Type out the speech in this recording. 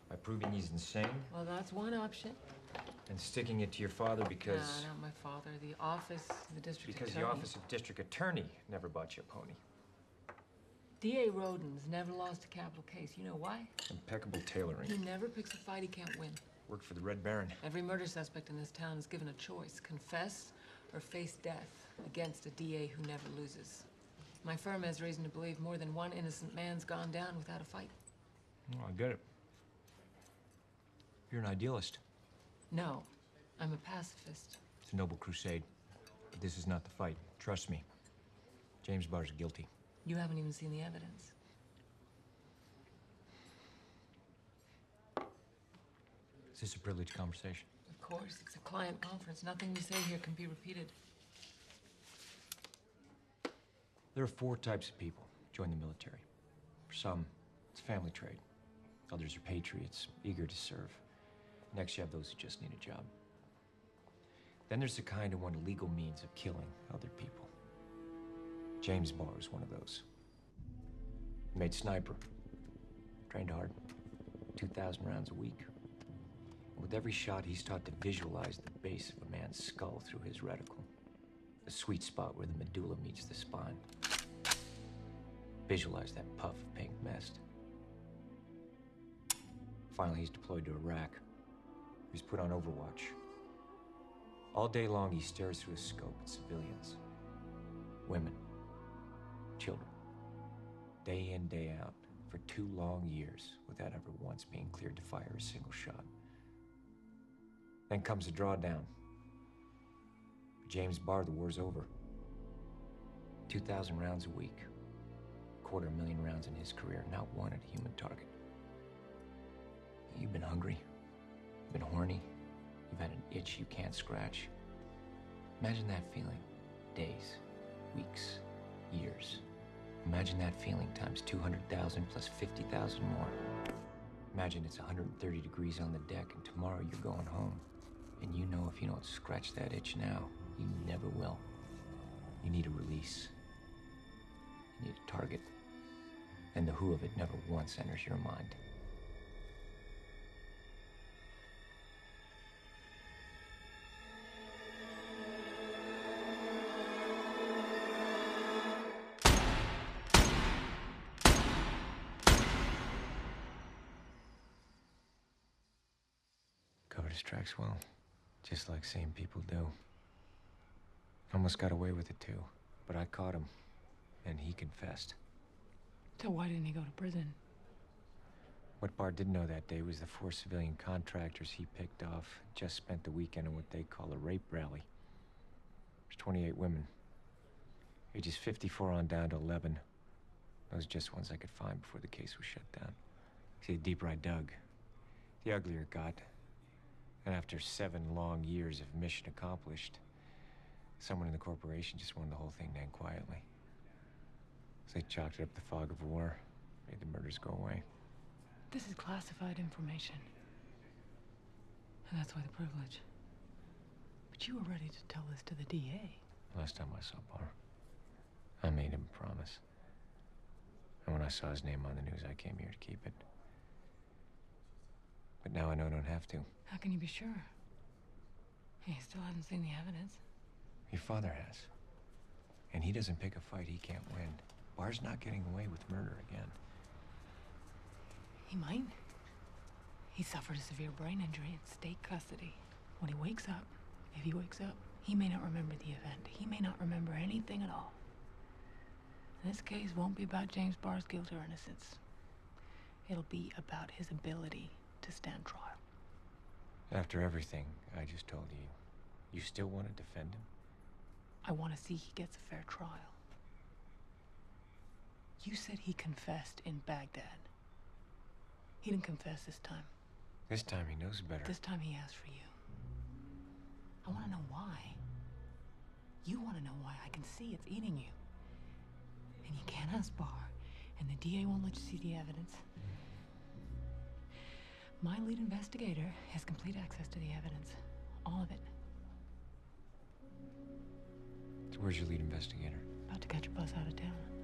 By proving he's insane? Well, that's one option. And sticking it to your father because... No, not my father. The office, the district Because attorney. the office of district attorney never bought you a pony. D.A. Roden's never lost a capital case. You know why? Impeccable tailoring. He never picks a fight he can't win. Worked for the Red Baron. Every murder suspect in this town is given a choice: confess or face death against a DA who never loses. My firm has reason to believe more than one innocent man's gone down without a fight. Oh, I get it. You're an idealist. No, I'm a pacifist. It's a noble crusade. But this is not the fight. Trust me. James Barr's guilty. You haven't even seen the evidence. Is this a privileged conversation? Of course, it's a client conference. Nothing we say here can be repeated. There are 4 types of people who join the military. For some, it's a family trade. Others are patriots, eager to serve. Next, you have those who just need a job. Then there's the kind who want a legal means of killing other people. James Barr is one of those. He made sniper. Trained hard. 2,000 rounds a week. And with every shot, he's taught to visualize the base of a man's skull through his reticle. The sweet spot where the medulla meets the spine. Visualize that puff of pink mist. Finally, he's deployed to Iraq. He's put on Overwatch. All day long, he stares through a scope at civilians. Women. Children. Day in, day out, for 2 long years, without ever once being cleared to fire a single shot. Then comes the drawdown. For James Barr, the war's over. 2,000 rounds a week. 250,000 rounds in his career, not one at a human target. You've been hungry. You've been horny. You've had an itch you can't scratch. Imagine that feeling. Days, weeks, years. Imagine that feeling times 200,000 plus 50,000 more. Imagine it's 130 degrees on the deck and tomorrow you're going home. And you know if you don't scratch that itch now, you never will. You need a release. You need a target. And the who of it never once enters your mind. Covered his tracks well, just like sane people do. Almost got away with it too, but I caught him, and he confessed. So why didn't he go to prison? What Barr didn't know that day was the 4 civilian contractors he picked off just spent the weekend in what they call a rape rally. There's 28 women, ages 54 on down to 11. Those are just ones I could find before the case was shut down. See, the deeper I dug, the uglier it got. And after 7 long years of mission accomplished, someone in the corporation just wanted the whole thing to end quietly. So they chalked it up the fog of war, made the murders go away. This is classified information. And that's why the privilege. But you were ready to tell this to the DA. Last time I saw Barr, I made him a promise. And when I saw his name on the news, I came here to keep it. But now I know I don't have to. How can you be sure? You still haven't seen the evidence. Your father has. And he doesn't pick a fight he can't win. Barr's not getting away with murder again. He might. He suffered a severe brain injury in state custody. When he wakes up, if he wakes up, he may not remember the event. He may not remember anything at all. This case won't be about James Barr's guilt or innocence. It'll be about his ability to stand trial. After everything I just told you, you still want to defend him? I want to see he gets a fair trial. You said he confessed in Baghdad. He didn't confess this time. This time he knows better. This time he asked for you. I want to know why. You want to know why. I can see it's eating you. And you can't ask Barr, and the DA won't let you see the evidence. My lead investigator has complete access to the evidence. All of it. So where's your lead investigator? About to catch a bus out of town.